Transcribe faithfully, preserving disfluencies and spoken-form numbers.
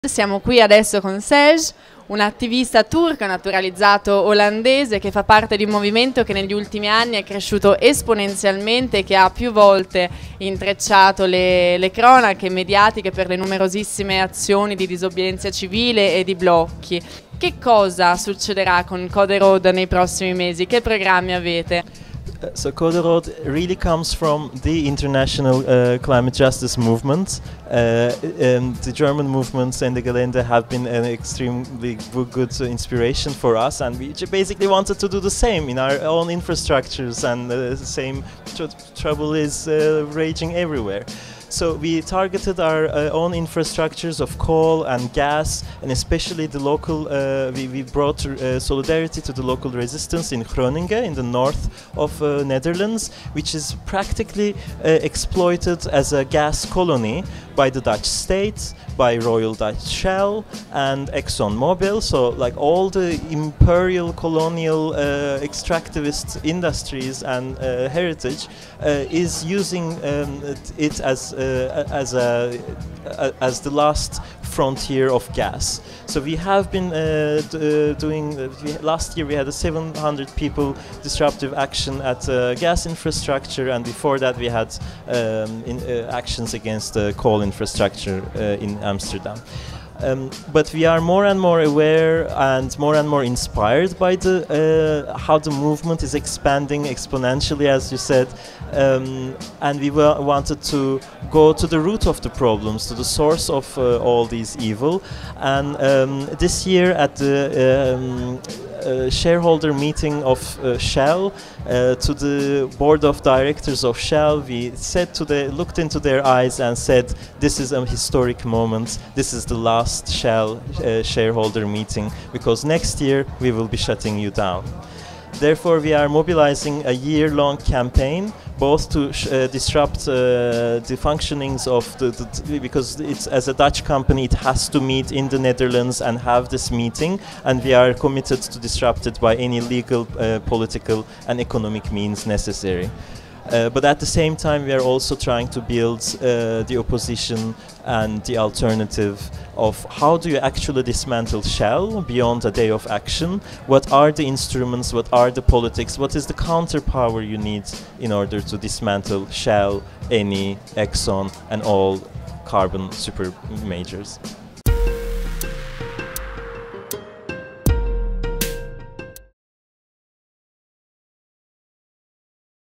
siamo qui adesso con Serge, un attivista turco naturalizzato olandese che fa parte di un movimento che negli ultimi anni è cresciuto esponenzialmente, che ha più volte intrecciato le, le cronache mediatiche per le numerosissime azioni di disobbedienza civile e di blocchi. Che cosa succederà con Code Road nei prossimi mesi? Che programmi avete? Uh, so Code Road really comes from the international uh, climate justice movement. Uh, um, the German movements and the Gelände have been an extremely good uh, inspiration for us, and we basically wanted to do the same in our own infrastructures, and uh, the same tr trouble is uh, raging everywhere. So we targeted our uh, own infrastructures of coal and gas, and especially the local, uh, we, we brought uh, solidarity to the local resistance in Groningen, in the north of uh, Netherlands, which is practically uh, exploited as a gas colony by the Dutch state, by Royal Dutch Shell and ExxonMobil. So like all the imperial colonial uh, extractivist industries and uh, heritage uh, is using um, it as uh, as a as the last frontier of gas. So we have been uh, d uh, doing, uh, we, last year we had a seven hundred people disruptive action at uh, gas infrastructure, and before that we had um, in, uh, actions against the coal infrastructure uh, in Amsterdam. Um, but we are more and more aware and more and more inspired by the uh, how the movement is expanding exponentially, as you said, um, and we wa wanted to go to the root of the problems, to the source of uh, all these evil. And um, this year at the um, Uh, shareholder meeting of uh, Shell, uh, to the board of directors of Shell, we said to the, looked into their eyes and said, this is a historic moment, this is the last Shell uh, shareholder meeting, because next year we will be shutting you down. Therefore, we are mobilizing a year-long campaign, both to sh uh, disrupt uh, the functionings of the, the, because it's as a Dutch company, it has to meet in the Netherlands and have this meeting, and we are committed to disrupt it by any legal, uh, political and economic means necessary. Uh, but at the same time, we are also trying to build uh, the opposition and the alternative of how do you actually dismantle Shell beyond a day of action? What are the instruments? What are the politics? What is the counterpower you need in order to dismantle Shell, Eni, Exxon, and all carbon super majors?